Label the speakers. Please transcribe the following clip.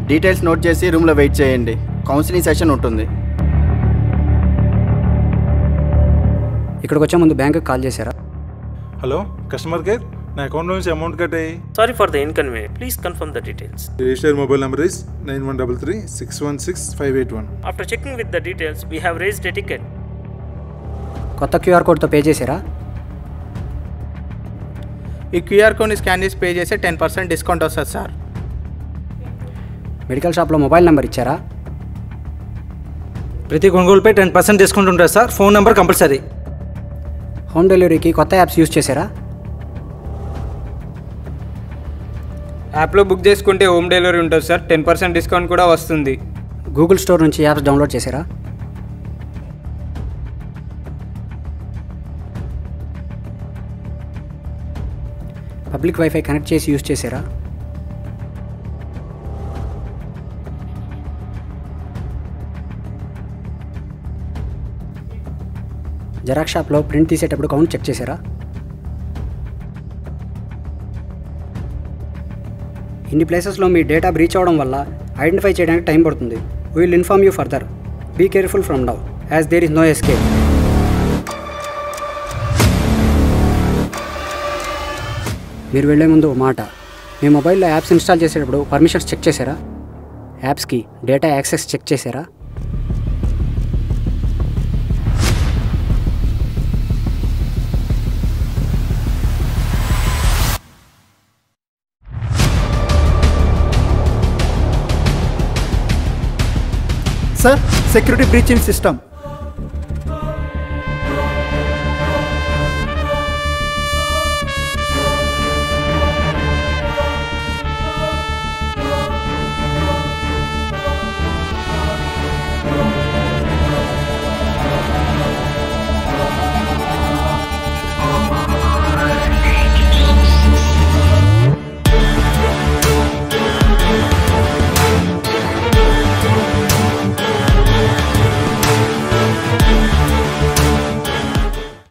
Speaker 1: Details note చేసి రూమ్లో wait చేయండి. కౌన్సిలింగ్ సెషన్ ఉంటుంది.
Speaker 2: ఇక్కడికి వచ్చే ముందు బ్యాంకుకి కాల్ చేశారా?
Speaker 3: హలో కస్టమర్ కేర్, నా అకౌంట్ నుంచి అమౌంట్ కట్ అయ్యి.
Speaker 4: Sorry for the inconvenience. Please confirm the details.
Speaker 3: Registered mobile number is 9133616581.
Speaker 4: After checking with the details we have raised a ticket.
Speaker 2: కొత్త క్యూఆర్ కోడ్తో పే చేశారా?
Speaker 5: ఈ QR కోడ్ని scan చేసి pay చేస్తే 10% డిస్కౌంట్ వస్తుంది సార్.
Speaker 2: మెడికల్ షాప్లో మొబైల్ నెంబర్ ఇచ్చారా?
Speaker 6: ప్రతి కొనుగోలుపై 10% డిస్కౌంట్ ఉంటుంది sir. Phone number compulsory.
Speaker 2: Home డెలివరీకి కొత్త యాప్స్ యూజ్ చేశారా?
Speaker 5: యాప్లో బుక్ చేసుకుంటే హోమ్ డెలివరీ ఉంటుంది సార్. 10% డిస్కౌంట్ కూడా వస్తుంది.
Speaker 2: గూగుల్ స్టోర్ నుంచి యాప్స్ డౌన్లోడ్ చేశారా? పబ్లిక్ వైఫై కనెక్ట్ చేసి యూజ్ చేశారా? జెరాక్స్ షాప్లో ప్రింట్ తీసేటప్పుడు కౌంట్ చెక్ చేశారా? ఇన్ని ప్లేసెస్లో మీ డేటా బ్రీచ్ అవ్వడం వల్ల ఐడెంటిఫై చేయడానికి టైం పడుతుంది. We will inform you further. Be careful from now as there is no escape. మీరు వెళ్ళే ముందు మాట, మీ మొబైల్లో యాప్స్ ఇన్స్టాల్ చేసేటప్పుడు పర్మిషన్స్ చెక్ చేశారా? యాప్స్కి డేటా యాక్సెస్ చెక్ చేశారా?
Speaker 1: Sir, security breach in system.